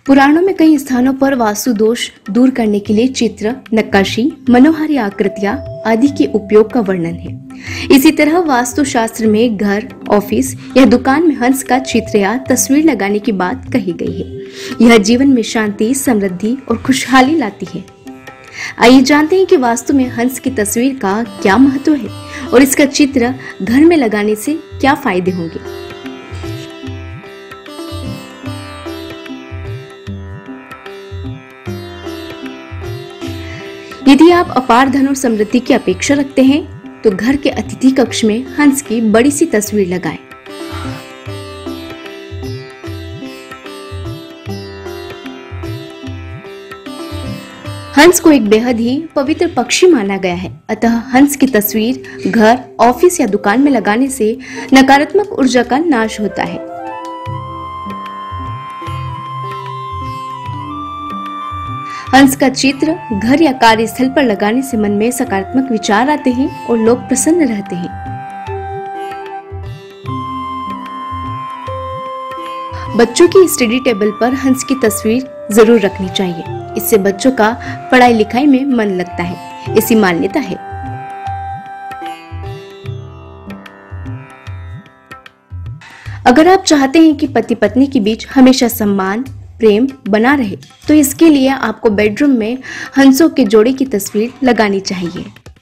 पुराणों में कई स्थानों पर वास्तु दोष दूर करने के लिए चित्र, नक्काशी, मनोहारी आकृतियां आदि के उपयोग का वर्णन है। इसी तरह वास्तु शास्त्र में घर, ऑफिस या दुकान में हंस का चित्र या तस्वीर लगाने की बात कही गई है। यह जीवन में शांति, समृद्धि और खुशहाली लाती है। आइए जानते हैं कि वास्तु में हंस की तस्वीर का क्या महत्व है और इसका चित्र घर में लगाने से क्या फायदे होंगे। यदि आप अपार धन और समृद्धि की अपेक्षा रखते हैं तो घर के अतिथि कक्ष में हंस की बड़ी सी तस्वीर लगाएं। हंस को एक बेहद ही पवित्र पक्षी माना गया है, अतः हंस की तस्वीर घर, ऑफिस या दुकान में लगाने से नकारात्मक ऊर्जा का नाश होता है। हंस का चित्र घर या कार्यस्थल पर लगाने से मन में सकारात्मक विचार आते हैं और लोग प्रसन्न रहते हैं। बच्चों की स्टडी टेबल पर हंस की तस्वीर जरूर रखनी चाहिए। इससे बच्चों का पढ़ाई लिखाई में मन लगता है, ऐसी मान्यता है। अगर आप चाहते हैं कि पति पत्नी के बीच हमेशा सम्मान, प्रेम बना रहे तो इसके लिए आपको बेडरूम में हंसों के जोड़े की तस्वीर लगानी चाहिए।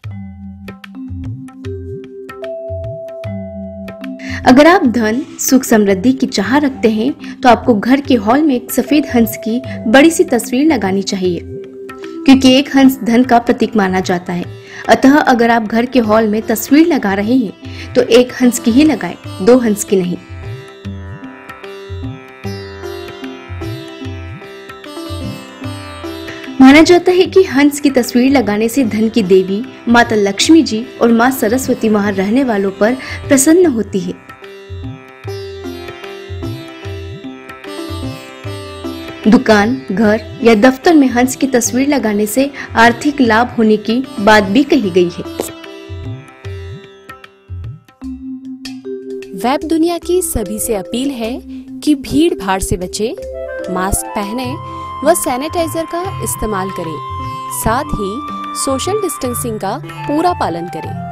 अगर आप धन, सुख, समृद्धि की चाह रखते हैं तो आपको घर के हॉल में एक सफेद हंस की बड़ी सी तस्वीर लगानी चाहिए, क्योंकि एक हंस धन का प्रतीक माना जाता है। अतः अगर आप घर के हॉल में तस्वीर लगा रहे हैं तो एक हंस की ही लगाएं, दो हंस की नहीं। माना जाता है कि हंस की तस्वीर लगाने से धन की देवी माता लक्ष्मी जी और मां सरस्वती वहां रहने वालों पर प्रसन्न होती है। दुकान, घर या दफ्तर में हंस की तस्वीर लगाने से आर्थिक लाभ होने की बात भी कही गई है। वेब दुनिया की सभी से अपील है कि भीड़ भाड़ से बचें, मास्क पहने व सैनिटाइजर का इस्तेमाल करें, साथ ही सोशल डिस्टेंसिंग का पूरा पालन करें।